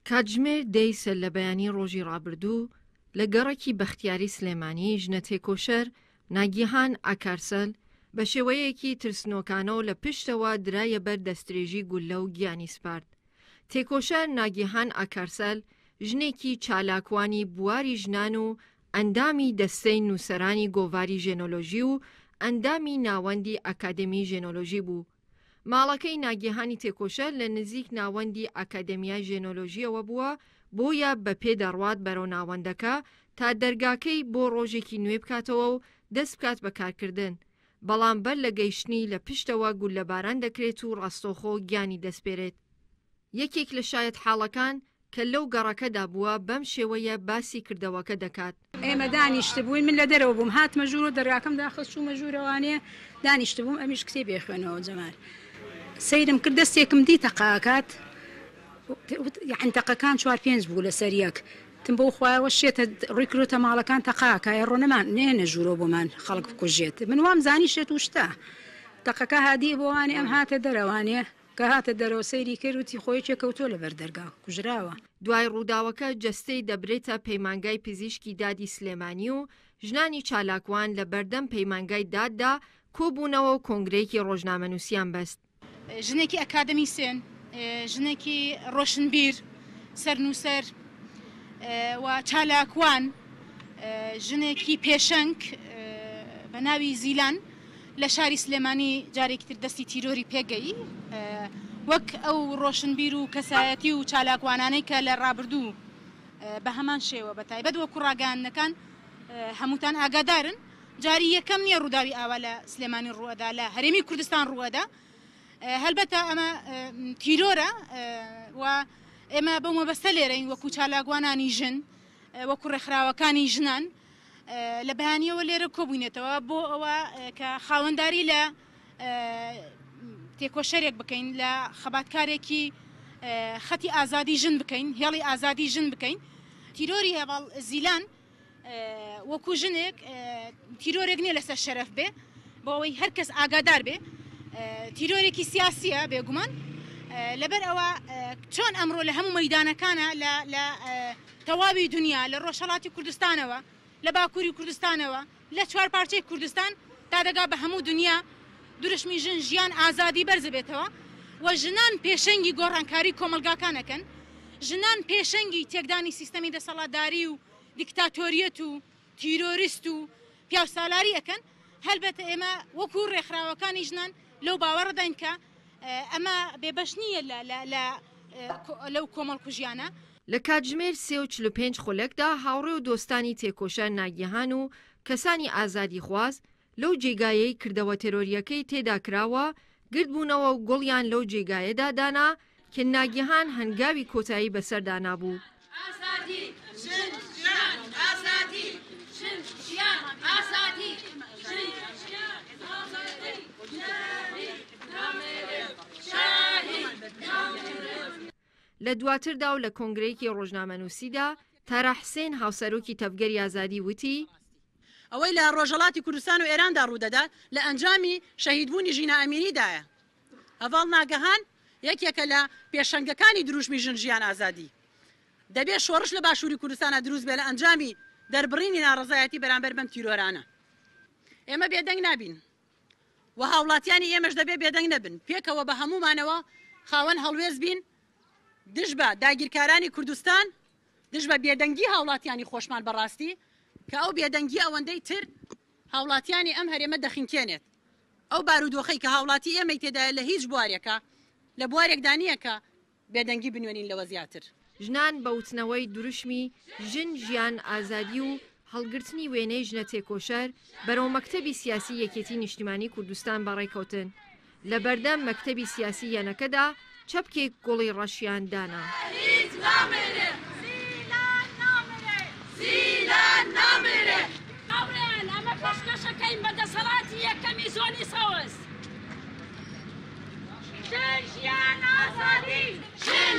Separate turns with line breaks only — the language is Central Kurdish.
کاتژمێر دەیسەر لە بەیانی ڕۆژی ڕابردوو لە گەڕێکی بەختیاری سلێمانی ژنە تێکۆشەر ناگیهان ئاکارسەل بە شێوەیەکی ترسنۆکانەوە لە پشتەوە درایە بەر دەستدرێژی گولە و گیانی سپارت. تێکۆشەر ناگیهان ئاکارسەل ژنێکی چالاکوانی بواری ژنان و ئەندامی دەستەی نووسەرانی گۆڤاری ژێنۆلۆژی و ئەندامی ناوەندی ئاکادێمی ژێنۆلۆژی بوو. ماڵەکەی ناگیهانی تێکۆشەر لە نزیک ناوەندی ئاکادێمیای ژێنۆلۆژیەوە بووە بۆیە بە پێدەڕوات بەرەو ناوەندەکە تا دەرگاکەی بۆ ڕۆژێکی نوێ بکاتەوە و دەست بکات بە کارکردن. بەڵام بەر لە گەیشتنی لە پشتەوە گولەباران دەکرێت و ڕاستۆخۆ گیانی دەستپێرێت. یەکێک لە شایەت حاڵەکان کە لەو گەڕەکەدا بووە بەم شێوەیە باسی کردەوەکە دەکات.
ئێمە دانیشت بووین، من لە دەرەوە بووم، هاتمە ژوور و دەرگاکەم داخست چوومە ژوورەوانێ دانیشت بووم، ئەمیش کتێبێ خوێنەوە جەمال. سەیرم کرد دەستێکم دی تەقاکات، یعنی تەقەکان 4-5 بوو لەسەر یەک. تم بۆ خوایەوە شێتە ڕیکرۆتە ماڵەکان تەقاکایە ڕۆنەمان نێنە ژوورەوە بۆمان خەڵک بکوژێت. من وام زانی شێت و شتە تەقەکە هادی بۆوانێ ئەم هاتە دەرەوانێ کە هاتە دەرەوە سەیری کرد وتی خۆی چێکەوتۆ لەبەر دەرگا کوژراوە.
دوای ڕووداوەکە جەستەی دەبرێتە پەیمانگای پزیشکی دادی سلێمانی و ژنانی چالاکوان لە بەردەم پەیمانگای داددا کۆبوونەوە و کۆنگرەیەکی ڕۆژنامەنووسیان بەست.
ژنێکی ئەکادەمی سێن، ژنێکی ڕۆشنبیر، سەرنووسەر و چالاکوان، ژنێکی پێشەنگ بە ناوی زیلان لە شاری سلێمانی جارێکی تر دەستی تیرۆری پێگەی وەک ئەو ڕۆشنبیر و کەسایەتی و چالاکوانانەی کە لە ڕابردوو بە هەمان شێوە بەتایبەت وەکو ڕاگەاندنەکان هەمووتان ئاگادارن. جاری یەکەم نییە ڕووداوی ئاوا لە سلێمانی ڕوەدا لە هەرێمی کوردستان ڕوەدا. هەلبەتە ئەمە تیرۆرە و ئێمە بەو مەبەستە لێرەین وەکو چالاکوانانی ژن، وەکو ڕێکخراوەکانی ژنان لە بەیانیەوە لێرە کۆبوونێتەوە بۆ ئەوە کە خاوەنداری لە تێکۆشەرێک بکەین، لە خەباتکارێکی خەتی ئازادی ژن بکەین، هێڵی ئازادی ژن بکەین. تیرۆری هێواڵ زیلان وەکو ژنێک تیرۆرێک نییە لەسەر شەرەف بێ بۆ ئەوەی هەر کەس ئاگادار بێ، تیرۆرێکی سیاسیە بێگومان. لەبەر ئەوە چۆن ئەمڕۆ لە هەموو مەیدانەکانە لە تەواوی دنیا لە ڕۆژهەڵاتی کوردستانەوە، لە باکووری کوردستانەوە، لە 4 پارچەی کوردستان تا دەگا بە هەموو دنیا دوورشمی ژن ژیان ئازادی بەرز بێتەوە و ژنان پێشەنگی گۆڕانکاری کۆمەلگاکانەکەن، ژنان پێشەنگی تێکدانی سیستەمی دەسەڵاتداری و دیکتاتۆریەت و تیرۆریست و پیاوسالاری ئەکەن. هەلبەتە ئێمە وەکو ڕێکخراوەکانی ژنان لەو باوەڕداین کە ئەمە بێبەش نییە لەو کۆمەڵکوژیانە.
لە کاتژمێر 3:45 خولەکدا هاوڕێ و دۆستانی تێکۆشەر ناگیهان و کەسانی ئازادی خواست لەو جێگایەی کردەوە تێرۆریەکەی تێدا کراوە گردبوونەوە و گوڵیان لەو جێگایەدا دانا کە ناگیهان هەنگاوی کۆتایی بەسەردانا بوو. لە دواتردا و لە کۆنگرەیەکی ڕۆژنامەنووسیدا تارا حسێن هاوسەرۆکی تەفگەری ئازادی وتی
ئەوەی لە ڕۆژهەڵاتی کوردستان و ئێراندا ڕوودەدا لە ئەنجامی شەهیدبوونی ژینە ئەمینیدایە. هەڤاڵ ناگەهان یەکێکە لە پێشەنگەکانی دروشمی ژن ژیان ئازادی. دەبێت شۆڕش لە باشووری کوردستانە دروست بێ لە ئەنجامی دەربڕینی ناڕەزایەتی بەرامبەر بەم تیرۆرانە. ئێمە بێدەنگ نابین و هاوڵاتیانی ئێمەش دەبێت بێدەنگ نەبن، پێکەوە بە هەمومانەوە خاوەن هەڵوێز بین دژ بە داگیرکارانی کوردستان، دژ بە بێدەنگی هاوڵاتیانی خۆشمان بەڕاستی کە ئەو بێدەنگی ئەوەندەی تر هاوڵاتیانی ئەم هەرێمە دەخینکێنێت. ئەو بارودۆخەی کە هاوڵاتی ئێمەی تێدایە لە هیچ بوارێکە لە بوارێکدا نییە کە بێدەنگی بنوێنین لەوە زیاتر.
ژنان بە وتنەوەی دروشمی ژن ژیان ئازادی و هەڵگرتنی وێنەی ژنە تێکۆشەر بەرەو مەکتەبی سیاسی یەکێتی نیشتیمانی کوردستان بەڕێکەوتن. لە بەردەم مەکتەبی سیاسی یەنەکەدا چەپکێک گوڵی ڕەشیان دانا.
ئەمە پێشکەشەکەین بە دەسەڵاتی یەکەمی زۆنی سەوز. ژن ژیان ئازادی، ژن